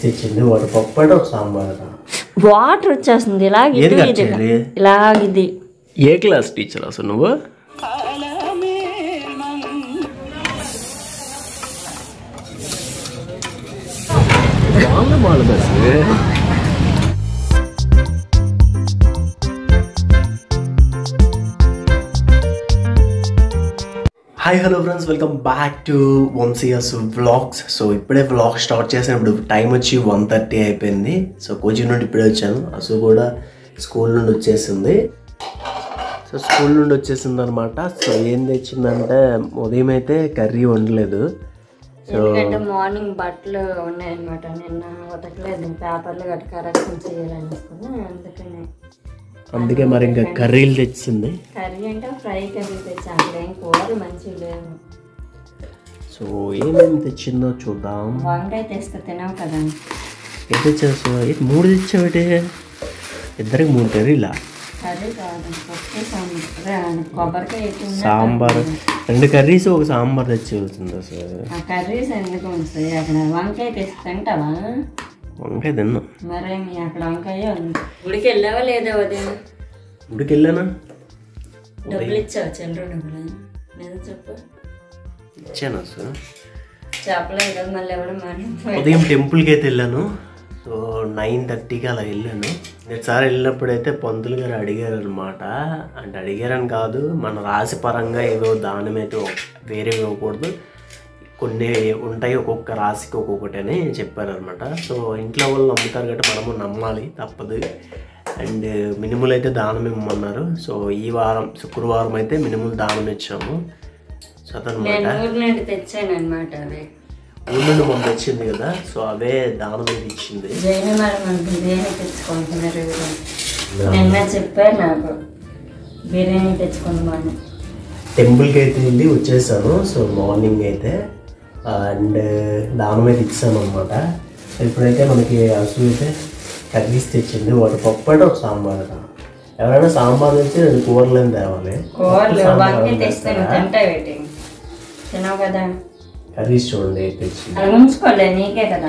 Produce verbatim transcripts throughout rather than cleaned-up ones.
తెచ్చింది వాటర్ పప్పు అంటే ఒక సాంబార్ వాటర్ వచ్చేస్తుంది ఇలాగ ఇలాగిది. ఏ క్లాస్ టీచర్ అసలు నువ్వు? Hi hello friends, welcome back to Vamshi's vlogs. So ఇప్పుడే వ్లాగ్ స్టార్ట్ చేసినప్పుడు టైం వచ్చి వన్ థర్టీ అయిపోయింది. సో కోచింగ్ నుండి ఇప్పుడే వచ్చాను. అసలు కూడా స్కూల్ నుండి వచ్చేసింది. సో స్కూల్ నుండి వచ్చేసింది అనమాట. సో ఏం తెచ్చిందంటే ఉదయం అయితే కర్రీ వండలేదు. సో మార్నింగ్ బట్టలు ఉన్నాయన్నమాట, నిన్న ఉతకలేదు, పేపర్లు గట్టి కరెక్షన్ చేయాలనుకున్నా, అందుకనే అందుకే మరి ఇంకా కర్రీలు తెచ్చింది. కర్రీ అంటే ఫ్రై కర్రీ తెచ్చాను, ఏం కూరలు మంచిగా లేవు. సో ఏమేమి తెచ్చిందో చూద్దాం. వంకాయ తెస్తే తినవు కదా. ఏం తెచ్చేస్తావు? మూడు తెచ్చావుటే, ఇద్దరికి మూడు కర్రీలా? కర్రీ కాదు, కొబ్బరికాయ సాంబార్, రెండు కర్రీస్ ఒక సాంబార్ తెచ్చేస్తుంది. అసలు ఆ కర్రీస్ ఎందుకు ఉంటాయి అక్కడ? వంకాయ తెచ్చి తింటావా? వంకాయ తిన్నా. మరే మీ అక్కడ వంకాయ గుడికి వెళ్ళావా లేదా? ఉదయం గుడికి వెళ్ళానా? డబ్బులు ఇచ్చావు? చిల్లర డబ్బులు లేదా చెప్పు. ఇచ్చాను అసలు, చెప్పలేదు కదా మళ్ళీ ఎవడో మాట. ఉదయం టెంపుల్కి అయితే వెళ్ళాను. సో నైన్ థర్టీకి అలా వెళ్ళాను. నేసారి వెళ్ళినప్పుడైతే పంతులు గారు అడిగారు అనమాట. అంటే అడిగారని కాదు, మన రాశి పరంగా ఏదో దానం అయితే వేరే ఇవ్వకూడదు, కొన్ని ఉంటాయి ఒక్కొక్క రాశికి ఒక్కొక్కటి అని చెప్పారనమాట. సో ఇంట్లో వాళ్ళు నమ్ముతారు కాబట్టి మనము నమ్మాలి, తప్పదు. అండ్ మినిములు అయితే దానం ఇవ్వమన్నారు. సో ఈ వారం శుక్రవారం అయితే మినిములు దానం ఇచ్చాము. సో అదనమాట తెచ్చాను అనమాట. అదే ఊళ్ళో నుండి మనం తెచ్చింది కదా, సో అవే దానం మీద ఇచ్చింది. తెచ్చుకుంటున్నారు నిన్న చెప్పారు నాకు, బిర్యానీ తెచ్చుకుందామని. టెంపుల్కి అయితే వెళ్ళి వచ్చేసాను. సో మార్నింగ్ అయితే అండ్ దానం అయితే ఇచ్చాను అనమాట. ఇప్పుడైతే మనకి అసలు అయితే కర్రీస్ తెచ్చింది, వాటి పప్పు అంటే ఒక సాంబార్. ఎవరైనా సాంబార్ తెచ్చి రెండు కూరలు అని తేవాలి. తినవు కదా. కర్రీస్ చూడండి తెచ్చింది, ఉంచుకోలే నీకే కదా.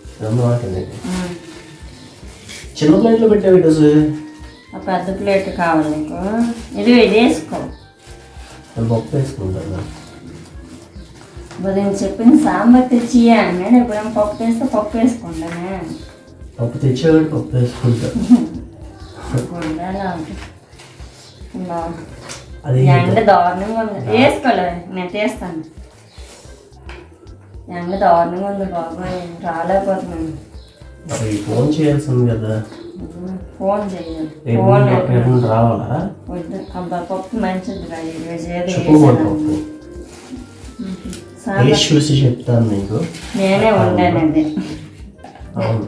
చిన్న ప్లేట్లో పెట్టావు అసలు. పెద్ద ప్లేట్ కావాలి నీకు, ఇది ఇది వేసుకో. పప్పు వేసుకుంటాను. ఉదయం చెప్పింది సాంబార్ తెచ్చి నేను ఎప్పుడైనా పప్పు వేస్తే పప్పు వేసుకుంటానే. పప్పు తెచ్చేవాడు పప్పు వేసుకుంటా. ఎండ దారుణంగా ఉంది, వేసుకోలే నేను తీస్తాను. ఎండ దారుణంగా ఉంది బాబాయ్, రాలేకపోతున్నాను. మరి ఫోన్ చేయాల్సింది కదా. ఫోన్ చేయాలి, ఫోన్ రావాలా? వద్దు అబ్బా, పప్పు మంచిది రా ఈరోజు. చూసి చెప్తాను నీకు, నేనే వండానండి. అవును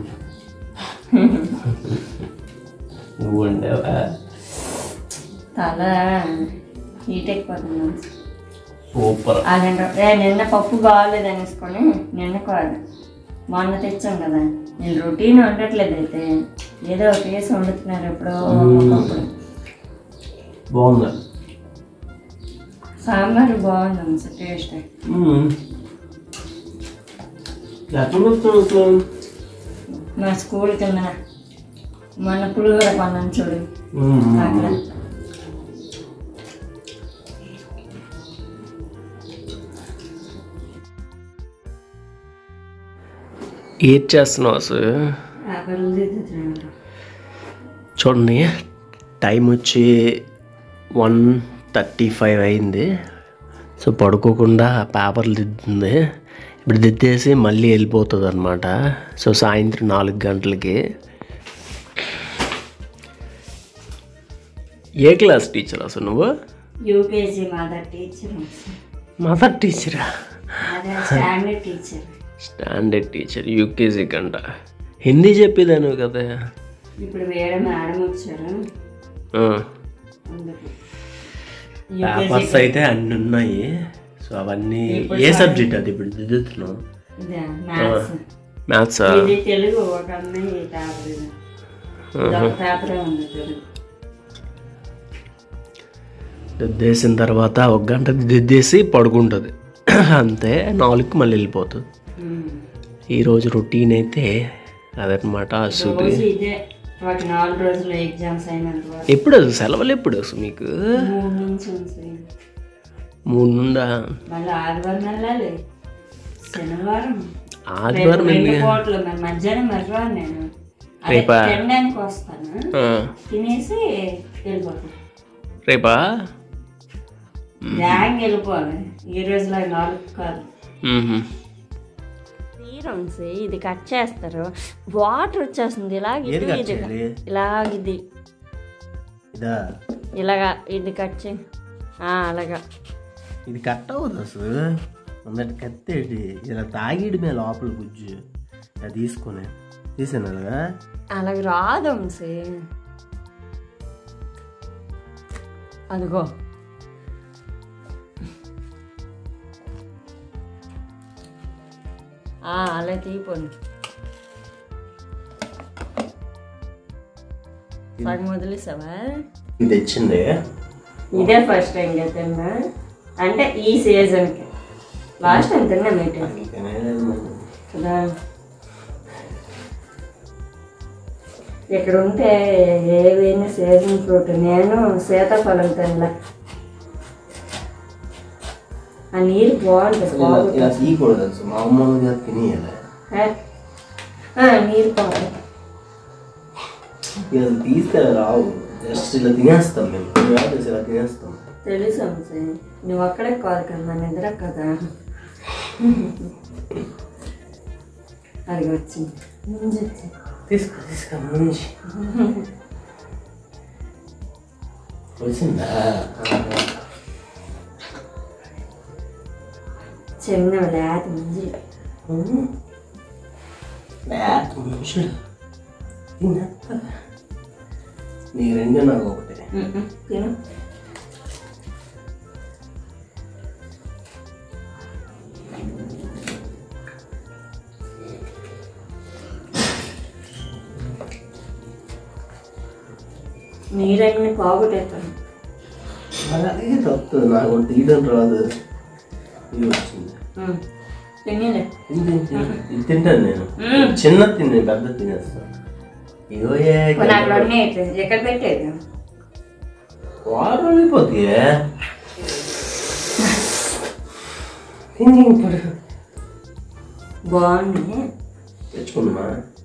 నువ్వు వండావా? తల హీట్ అయిపోతుంది. సూపర్. అదంటే నిన్న పప్పు బాగాలేదు అనేసుకొని, నిన్న కాదు మొన్న తెచ్చాం కదా. నేను రొటీన్ వండట్లేదు, అయితే ఏదో ఒక కేసు వండుతున్నారు ఎప్పుడో ఒకప్పుడు. బాగుందా సాంబార్? బాగుంది సార్, టేస్ట్. మా స్కూల్ కింద మన పులిహోర కొన్నాను చూడు అక్కడ. ఏం చేస్తున్నావు అసలు? చూడండి టైం వచ్చి వన్ థర్టీ ఫైవ్ అయింది. సో పడుకోకుండా పేపర్లు దిద్దుతుంది. ఇప్పుడు దిద్దేసి మళ్ళీ వెళ్ళిపోతుంది అనమాట. సో సాయంత్రం నాలుగు గంటలకి. ఏ క్లాస్ టీచర్ అసలు నువ్వు? UKG mother teacher. మదర్ టీచరా? Standard teacher. Standard teacher UKG కంట. హిందీ చెప్పేదాను కదా. ఇప్పుడు వేరే మేడం వచ్చారు. పేపర్స్ అయితే అన్నీ ఉన్నాయి. సో అవన్నీ ఏ సబ్జెక్ట్ అది ఇప్పుడు దిద్దుతున్నావు? మ్యాథ్స్. తెలుగు ఒక అమ్మాయి పేపర్ దిద్దేసిన తర్వాత ఒక గంట దిద్దేసి పడుకుంటుంది అంతే. నాలుగుకి మళ్ళీ వెళ్ళిపోతుంది. ఈరోజు రొటీన్ అయితే అదనమాట అసలు. ఇదే ఒక నాలుగు రోజులు ఎగ్జామ్స్ అయినంత. ఎప్పుడు అసలు సెలవులు ఎప్పుడు అసలు మీకు? మూడు నుంచి ఉంది. మూడు నుండా? మళ్ళీ ఆదివారం వెళ్ళాలి, శనివారం ఆదివారం పోట్లు. మరి మధ్యాహ్నం మర్చిపోను నేను తినడానికి వస్తాను, తినేసి వెళ్ళిపోతాను. రేపా బ్యాంక్ వెళ్ళిపోవాలి. ఈ రోజులో నాలుగు కాదు. ఇది కట్ చేస్తారు, వాటర్ వచ్చేస్తుంది ఇలాగ ఇలాగిది ఇలాగా. ఇది కట్ చే అలాగా. ఇది కట్ అవ్వదు అసలు. అందరి కత్తేటి ఇలా తాగిడమే లోపల గుజ్జు. అది తీసుకుని తీసాను అలాగా. అలాగ రాదు వంశీ. అదిగో అలా తీపోను. సగం వదిలేసావా? ఇది తెచ్చింది ఇదే ఫస్ట్ టైం తిన్నా, అంటే ఈ సీజన్కి. లాస్ట్ టైం తిన్నా మీటింగ్ కదా. ఇక్కడ ఉంటే ఏవైనా సీజన్ ఫ్రూట్. నేను సీతాఫలం తినలా. ఆ నీరు బాగుంటుంది, నీరు బాగుంటుంది. తీస్తే రావు, జస్ట్ ఇలా తినేస్తాం మేము. ఇలా తినేస్తాం. తెలుసు నువ్వు అక్కడే కాదు కదా, నా నిద్ర కదా. అది వచ్చింది తీసుకో తీసుకో ముంచి వచ్చిందా? చిన్న లేత ముంజి లేత ముంజి నీ రెండు నాకు ఒకటే తిను. నీరన్నీ పోగొట్టేస్తాను. అలాగే తప్పుతుంది నాకు, తీయడం రాదు. ఇది వచ్చింది ఇది తింటాను నేను. చిన్న తిని పెద్ద తినేస్తాను. ఇగో ఎక్కడ పెట్టేది వాటర్ అయిపోతుంది. బాగుంది, తెచ్చుకుందామా?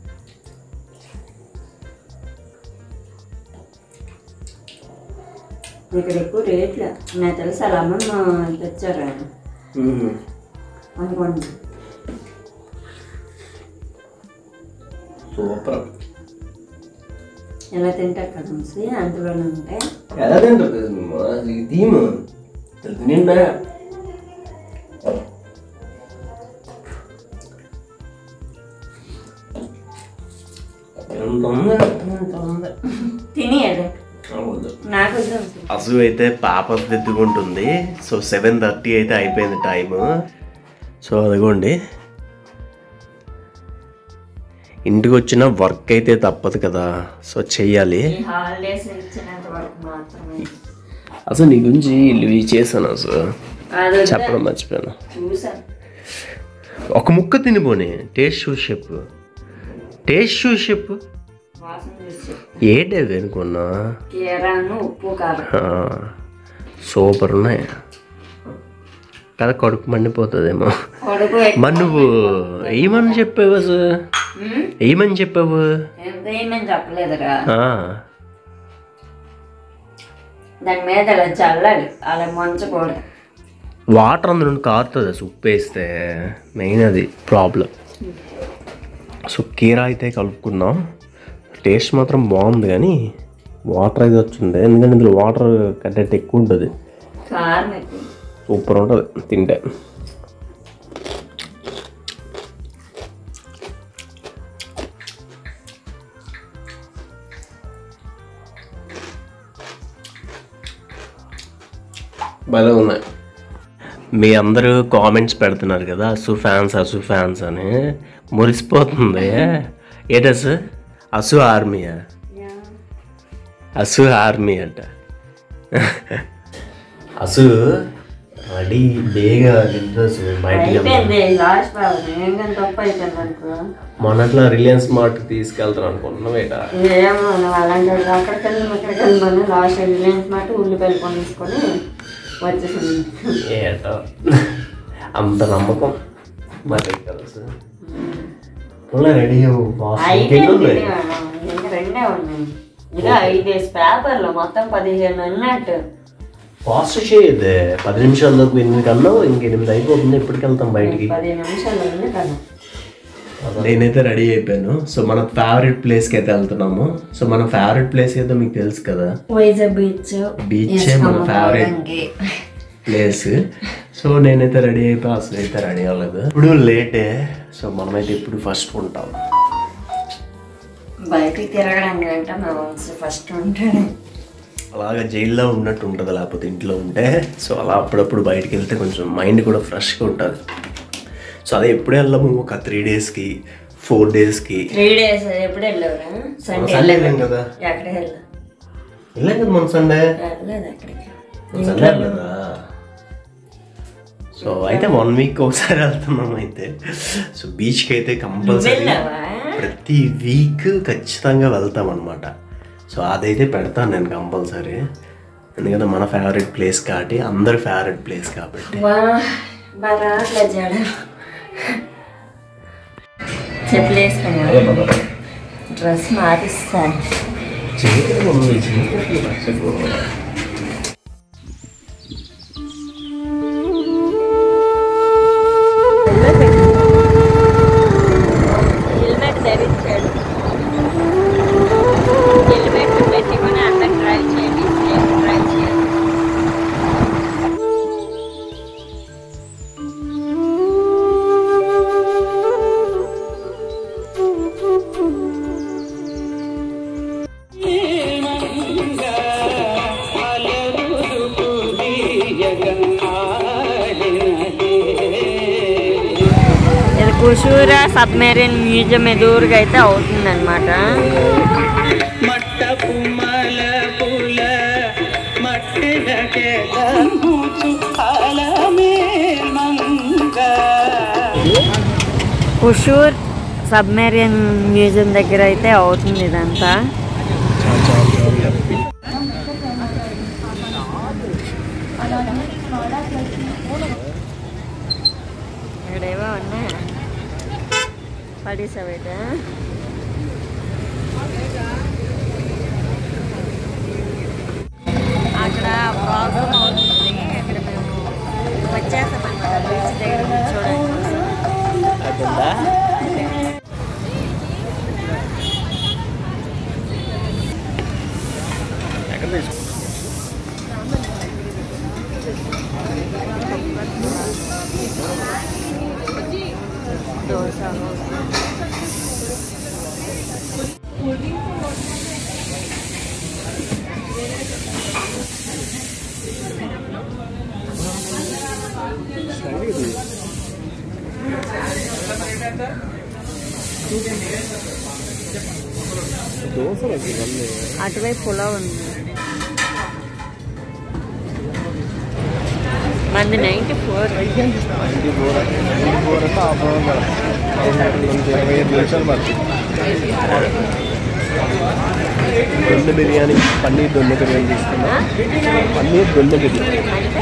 ఇక్కడ ఎక్కువ రేట్లు నాకు తెలుసు. అలా అమ్మమ్మ తెచ్చారా అనుకోండి. సూపర్. ఎలా తింటారు కదా అందులోనే ఉంటాయి. ఎలా తింటారు దీము నిండా. తినేది నాకు అసు అయితే పాప దిద్దుకుంటుంది. సో సెవెన్ థర్టీ అయితే అయిపోయింది టైము. సో అదిగోండి, ఇంటికి వచ్చిన వర్క్ అయితే తప్పదు కదా, సో చెయ్యాలి. అసలు నీ గురించి ఇవి చేశాను అసలు చెప్పడం మర్చిపోయాను. ఒక ముక్క తినిపోని టేస్ట్ చూసి చెప్పు. టేస్ట్ చూసి చెప్పు. ఏంటి అనుకున్నా సూపర్ ఉన్నాయి కదా. కడుపు మండిపోతుందేమో. మరి నువ్వు ఏమని చెప్పావు అసలు? ఏమని చెప్పావు? చెప్పలేదురా. దాని మీద అలా చల్లాలి, అలా మంచకూడదు. వాటర్ అందులో కారుతుంది అసలు ఉప్పు వేస్తే. మెయిన్ అది ప్రాబ్లం. సో కీరా అయితే కలుపుకున్నాం. టేస్ట్ మాత్రం బాగుంది కానీ వాటర్ అయితే వచ్చింది, ఎందుకంటే ఇందులో వాటర్ కంటెంట్ ఎక్కువ ఉంటుంది. సూపర్ ఉంటుంది తింటే. భలే ఉన్నాయి. మీ అందరూ కామెంట్స్ పెడుతున్నారు కదా అసు ఫ్యాన్స్ అసు ఫ్యాన్స్ అని. మురిసిపోతుంది. ఏటసు అసు ఆర్మీయా? అసు ఆర్మీ అంట. అసు రెడీ బేగా అయిపోయింది లాస్ట్ ఏంటంటే తప్పు అయిపోయింది అనుకో. మొన్నట్లో రిలయన్స్ మార్ట్ తీసుకెళ్తాను అనుకుంటున్నావు ఏటా? ఏమో అలాంటి అక్కడికి వెళ్ళి ఇక్కడికి వెళ్ళమని లాస్ట్ రిలయన్స్ మార్ట్ ఉల్లిపాయలు కొని తీసుకొని వచ్చేసింది. ఏటో అంత నమ్మకం మరి తెలుసు. రెడీ అయిపోయింది ఇంకా రెండే ఉన్నాయి. ఇలా ఐదేసి పేపర్లు మొత్తం పదిహేను అన్నట్టు. ఫాస్ట్ చేయద్దే, పది నిమిషాల్లోకి ఎనిమిది కన్నా ఇంక ఎనిమిది అయిపోతుంది. ఎప్పటికి వెళ్తాం బయటికి? పది నిమిషాలు ఉంది కదా. నేనైతే రెడీ అయిపోయాను. సో మన ఫేవరెట్ ప్లేస్కి అయితే వెళ్తున్నాము. సో మన ఫేవరెట్ ప్లేస్ ఏదో మీకు తెలుసు కదా, వైజాగ్ బీచ్. బీచ్ మన ఫేవరెట్ ప్లేస్. సో నేనైతే రెడీ అయిపోయి అసలు అయితే రెడీ అవ్వలేదు. ఇప్పుడు లేటే. సో మనమైతే ఇప్పుడు ఫస్ట్ ఉంటాం. బయటికి తిరగడానికి అంటే మా వంశీ ఫస్ట్ ఉంటాడు. అలాగా జైల్లో ఉన్నట్టు ఉంటుంది లేకపోతే ఇంట్లో ఉంటే. సో అలా అప్పుడప్పుడు బయటికి వెళ్తే కొంచెం మైండ్ కూడా ఫ్రెష్గా ఉంటుంది. సో అదే ఎప్పుడు వెళ్ళాము, ఒక త్రీ డేస్కి ఫోర్ డేస్కి. త్రీ డేస్ ఎప్పుడు వెళ్ళావురా? సండే వెళ్ళాం కదా. ఎక్కడ వెళ్ళా? వెళ్ళాం కదా మన సండే. వెళ్ళలేదు అక్కడికి. సండే వెళ్ళదా? సో అయితే వన్ వీక్ ఒకసారి వెళ్తున్నాం అయితే. సో బీచ్కి అయితే కంపల్సరీ ప్రతి వీక్ ఖచ్చితంగా వెళ్తాం అనమాట. సో అదైతే పెడతాను నేను కంపల్సరీ, ఎందుకంటే మన ఫేవరెట్ ప్లేస్ కాబట్టి, అందరి ఫేవరెట్ ప్లేస్ కాబట్టి. చెప్పులు వేసుకున్నా, డ్రెస్ మార్పిస్తాను. హెల్మెట్ ధరించాడు. హెల్మెట్ పెట్టుకుని అందరు డ్రైవ్ చేయండి, సేఫ్ డ్రైవ్ చేయండి. ఇది కుషూరా సబ్మెరీన్ మ్యూజియం ఎదురుగా అయితే అవుతుంది అనమాట. కుషూర్ సబ్మెరీన్ మ్యూజియం దగ్గర అయితే అవుతుంది ఇదంతా. ఇక్కడేవో ఉన్నాయి పడేసాబయట. అక్కడ ప్రాబ్లం అవుతుంది. అక్కడ మేము వచ్చేసామన్నమాట బీచ్ దగ్గర చూడడానికి. దోశ అటువైపు పులావ్ ఉంది. మంది నైంటీ ఫోర్ దొన్నె బిర్యానీ, పన్నీర్ దొన్నె బిర్యానీ తీసుకున్నా. పన్నీర్ దొన్నె బిర్యానీ,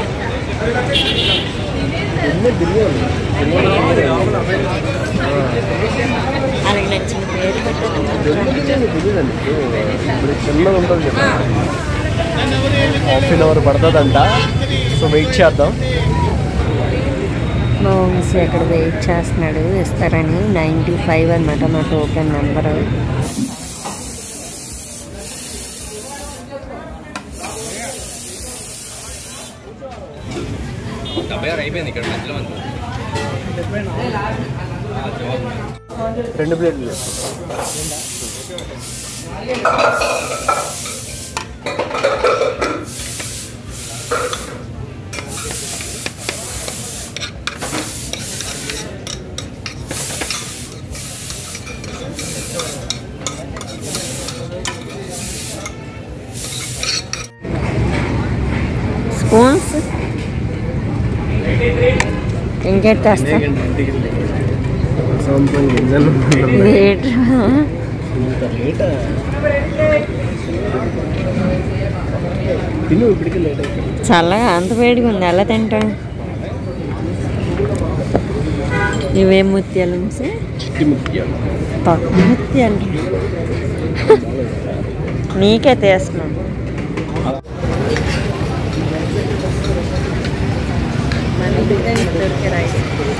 దొన్నె బిర్యానీ అలాగే నచ్చిన పేరు దొన్నె బిర్యానీ తెలియదండి. ఇప్పుడు చిన్నగా ఉంటుంది కదా, హాఫ్ అన్ అవర్ పడుతుందంట. సో వెయిట్ చేద్దాం. మా వంశీ అక్కడ వెయిట్ చేస్తున్నాడు ఇస్తారని. నైంటీ ఫైవ్ అనమాట మా టోకెన్ నెంబరు. రెండు ప్లేట్లు స్పూన్స్ టికెట్ తెస్తా చల్లగా అంత వేడిగా ఉంది ఎలా తింటాం ఇవేం ముత్యాలు పప్పు ముత్యాలు నీకే తీస్తున్నాం రైస్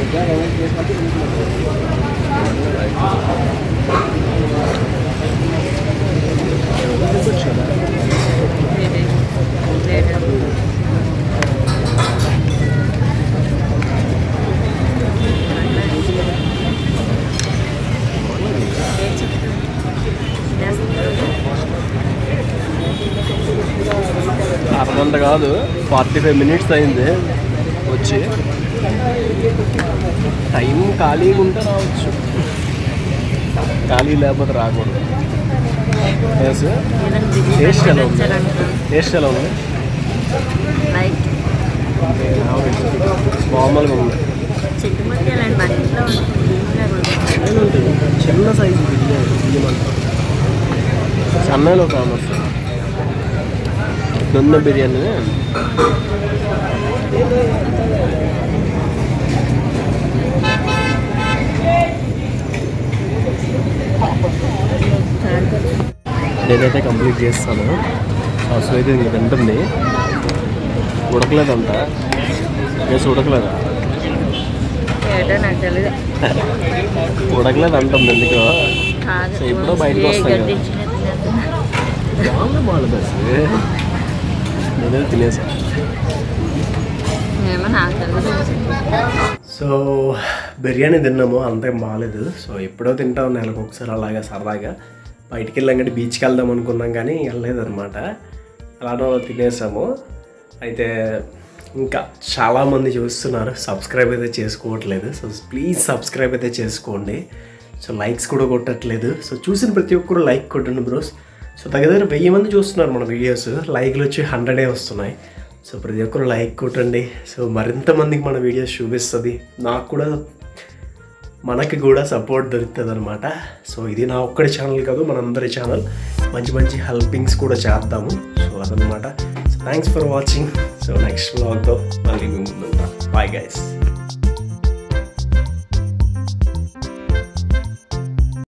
అరగంట కాదు ఫార్టీ ఫైవ్ మినిట్స్ అయింది వచ్చి టైం ఖాళీగా ఉంటే రావచ్చు ఖాళీ లేకపోతే రాకూడదు టేస్ట్ ఎలా ఉంది టేస్ట్ ఎలా ఉంది మామూలుగా ఉంది చిన్న సైజు బిర్యానీ చెన్నైలో ఫేమస్ దొన్న బిర్యానీ నేనైతే కంప్లీట్ చేస్తాను అసలు అయితే ఇంక తింటుంది ఉడకలేదంట వేసి ఉడకలేదా ఉడకలేదు అంటుంది ఎందుకో సో ఇప్పుడు బయటకు వస్తాను బాగుంది బస్ నేనైతే తినేసా సో బిర్యానీ తిన్నాము అంతేం బాగాలేదు సో ఎప్పుడో తింటాం నెలకు ఒకసారి అలాగా సరదాగా బయటికి వెళ్ళాం కానీ బీచ్కి వెళ్దాం అనుకున్నాం కానీ వెళ్ళలేదన్నమాట అలానే తినేసాము అయితే ఇంకా చాలామంది చూస్తున్నారు సబ్స్క్రైబ్ అయితే చేసుకోవట్లేదు సో ప్లీజ్ సబ్స్క్రైబ్ అయితే చేసుకోండి సో లైక్స్ కూడా కొట్టట్లేదు సో చూసిన ప్రతి ఒక్కరు లైక్ కొట్టండి బ్రోస్ సో దగ్గర దగ్గర వెయ్యి మంది చూస్తున్నారు మన వీడియోస్ లైక్లు వచ్చి హండ్రెడే వస్తున్నాయి సో ప్రతి ఒక్కరు లైక్ కొట్టండి సో మరింత మందికి మన వీడియోస్ చూపిస్తుంది నాకు కూడా మనకి కూడా సపోర్ట్ దొరుకుతుంది అనమాట సో ఇది నా ఒక్కడి ఛానల్ కాదు మనందరి ఛానల్ మంచి మంచి హెల్పింగ్స్ కూడా చేద్దాము సో అదనమాట so thanks for watching so next వ్లాగ్తో మళ్ళీ ముందుంటా బాయ్ గైస్